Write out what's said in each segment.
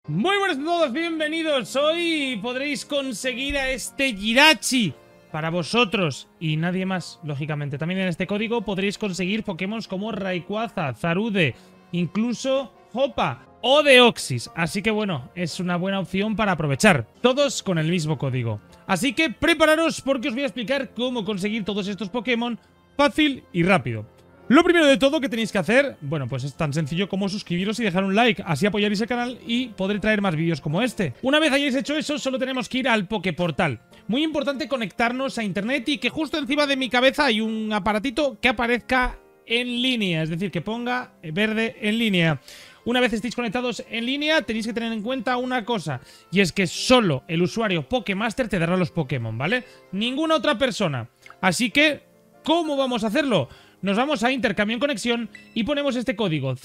Muy buenas a todos, bienvenidos. Hoy podréis conseguir a este Jirachi para vosotros y nadie más, lógicamente. También en este código podréis conseguir Pokémon como Rayquaza, Zarude, incluso Hoppa o Deoxys. Así que bueno, es una buena opción para aprovechar. Todos con el mismo código. Así que prepararos porque os voy a explicar cómo conseguir todos estos Pokémon fácil y rápido. Lo primero de todo que tenéis que hacer, bueno, pues es tan sencillo como suscribiros y dejar un like, así apoyaréis el canal y podré traer más vídeos como este. Una vez hayáis hecho eso, solo tenemos que ir al Poképortal. Muy importante conectarnos a internet y que justo encima de mi cabeza hay un aparatito que aparezca en línea, es decir, que ponga verde en línea. Una vez estéis conectados en línea, tenéis que tener en cuenta una cosa, y es que solo el usuario Pokémaster te dará los Pokémon, ¿vale? Ninguna otra persona. Así que, ¿cómo vamos a hacerlo? Nos vamos a Intercambio en Conexión y ponemos este código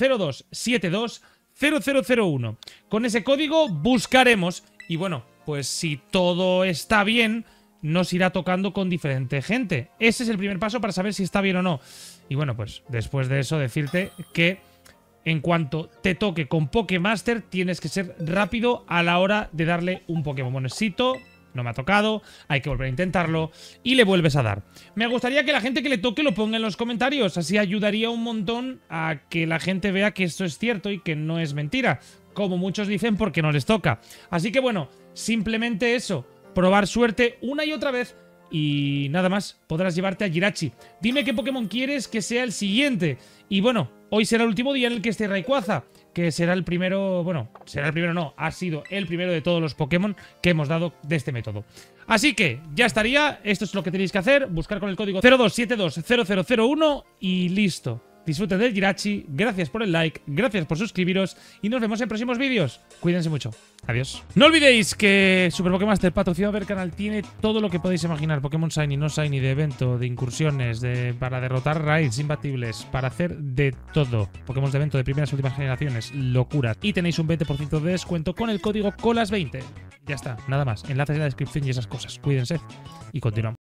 02720001. Con ese código buscaremos y bueno, pues si todo está bien, nos irá tocando con diferente gente. Ese es el primer paso para saber si está bien o no. Y bueno, pues después de eso decirte que en cuanto te toque con Pokémaster tienes que ser rápido a la hora de darle un Pokémon. Bonecito. No me ha tocado, hay que volver a intentarlo y le vuelves a dar. Me gustaría que la gente que le toque lo ponga en los comentarios, así ayudaría un montón a que la gente vea que esto es cierto y que no es mentira, como muchos dicen porque no les toca. Así que bueno, simplemente eso, probar suerte una y otra vez y nada más, podrás llevarte a Jirachi. Dime qué Pokémon quieres que sea el siguiente. Y bueno, hoy será el último día en el que esté Rayquaza, que será el primero, bueno, será el primero no, ha sido el primero de todos los Pokémon que hemos dado de este método. Así que ya estaría, esto es lo que tenéis que hacer, buscar con el código 02720001 y listo. Disfruten del Jirachi, gracias por el like, gracias por suscribiros y nos vemos en próximos vídeos. Cuídense mucho. Adiós. No olvidéis que Super Pokémaster, patrocinado del canal, tiene todo lo que podéis imaginar. Pokémon Shiny, no Shiny, de evento, de incursiones, para derrotar raids imbatibles, para hacer de todo. Pokémon de evento de primeras y últimas generaciones, locuras. Y tenéis un 20% de descuento con el código COLAS20. Ya está, nada más. Enlaces en la descripción y esas cosas. Cuídense y continuamos.